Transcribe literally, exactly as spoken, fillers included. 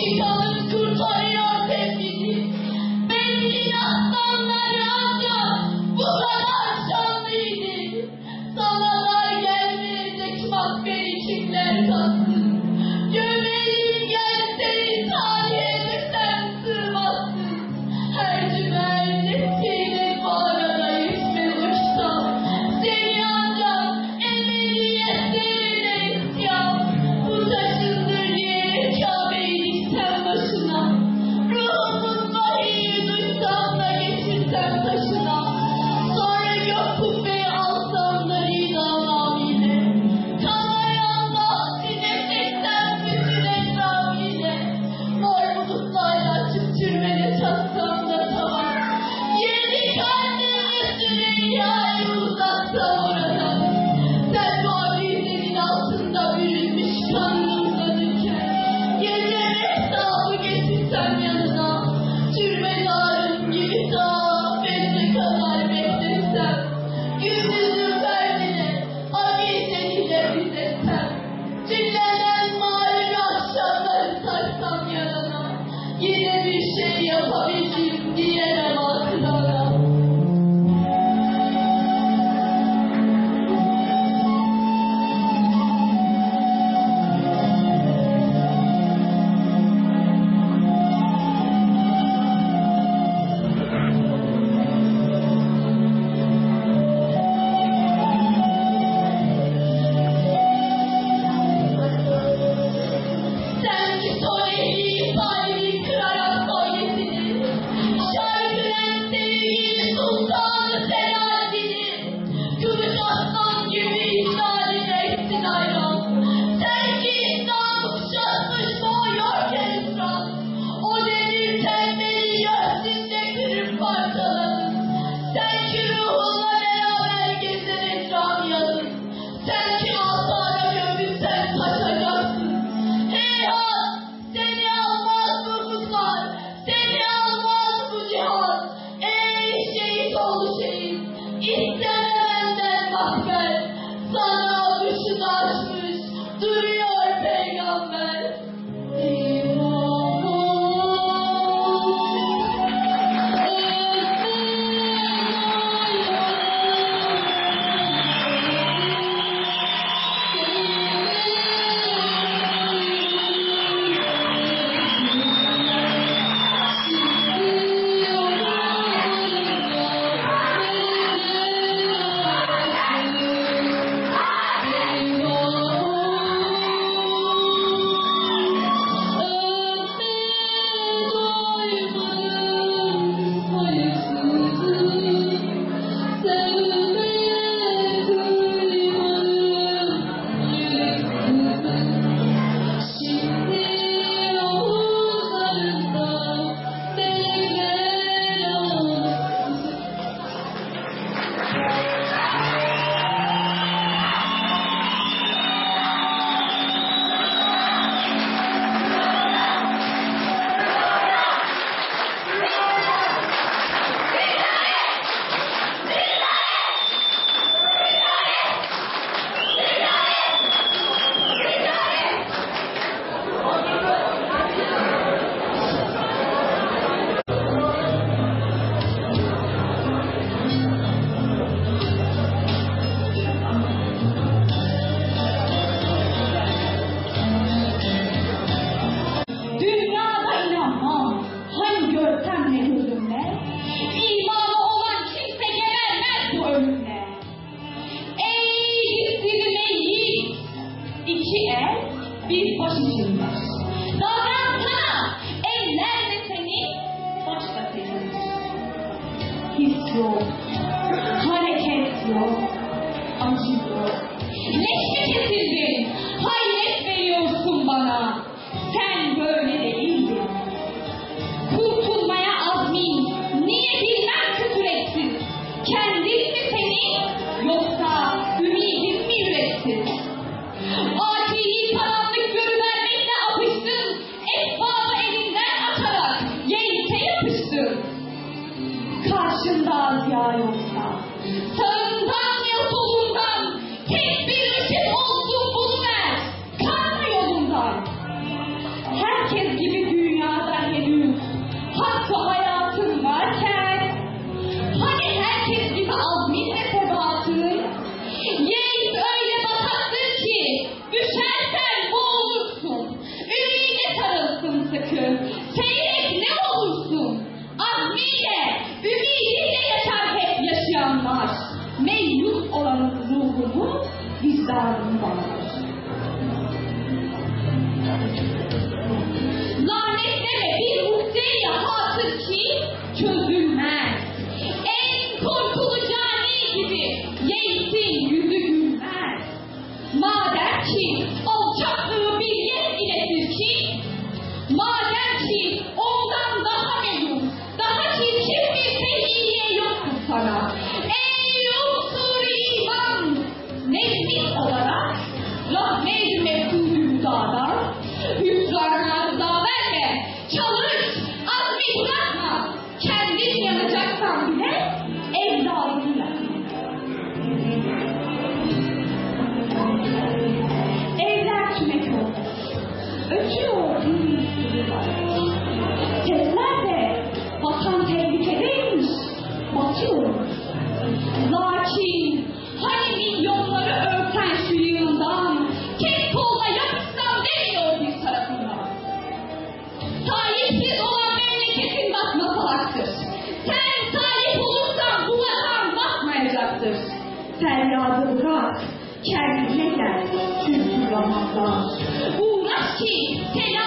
Çıkanız kurtarıyor tepkisi. Benim aslanları ancak bu kadar şanlıydı. Sana dar gelmeyecek makberi kimler tatsın. Gömeğim gelseniz saniyede sen sığmazsın. Her cümer nefsiyle bağrına yüzme uçsam. Seni ancak ebediyetlerine isyan. Bu taşındır diye Kabe'yi diksem başına. Ruhumun vahiyi duysam da geçirsem taşına. Sonra gök kubbeyi alsam da ridam ile. Kanayan bahsine seksem bütün etraf ile. Mor bulutlarla tüptürmene çatsam da tamam. Yedi kalbimi Süreyya'yı uzatsam oradan. Sen bu abidelerin altında bürünmüş kanını uzanırken. Gece hesabı getirsem yanına. Türbedarın gibi zafette kadar beklesem. Gündüzün ferdine abideliyle bizetsem. Cümleden malum akşamları sarsam yarana. Yine bir şey yapabildim diyemem akıllara. Sen ki soleyi kalbi kırarak kolyesini. Şarkılen sevgili sultanı Selahaddin'i. Kılıç aslan gibi işaret etsin ayran. Sen ki İslam'ı kuşatmış boğuyorken ısrar. O demir tembeli göğsünde kırıp parçaladın. Sen ki ruhunla beraber gezen etrafı yalın. Sen ki asara gömülsen taşacaksın. Heyhat! Seni almaz bu ufuklar, seni almaz bu cihan. Ey şehit oğlu şehit, isteme benden mahber. Sana başını açmış duruyor peygamber. Eyvah! Dünyada inanmam, hani görsem ne gözümle, imanı olan kimse gelemez bu ölümle. Ey hissedin yiğit, iki el bir baş içinde. Davransana, eller de senin, baş da senin. His yok, hareket yok, acı yok. Leşme kesildin, hayret veriyorsun bana. Sen böyle değildin. Kurtulmaya azmin, niye bilmem ki süreksiz. Kendin mi senin, yoksa ümidin mi yüreksiz? Atiyi karanlık görüvermekle düşersen boğulursun. Ümide sarılsın sıkı, seyrek ne olursun. Azmiyle, ümidiyle yaşar hep yaşayanlar. Meyus olanın ruhunu vicdanını bağlar. Lanetleme bir muhteyle hasır ki çözülmez. En korkulu cani gibi yeğsin yüzü gülmez. Madem ki alçaklığı bir yer iletir ki, madem ki ondan daha meyum, daha çirkin bir seyyiye yoktur sana. Ey unsur iman, nezmin olarak rahmet-i mevkûdü dağdan, hüsranına da verme, çalış, azmi bırakma, kendin yanacaksan bile evladını yak. Evler tümek olmuş, ötüyor bir sürü var. Sesler de vatan tehlikedeymiş, batıyormuş. Lakin hani milyonları örten şu yığından, tek kolla yapışsam demiyor bir tarafından. Sahipsiz olan memleketin batması haktır. Sen sahip olursan bu vatan batmayacaktır. Feryadı bırak, kendine gel, çünkü Ramazan. Uğraş ki, telaş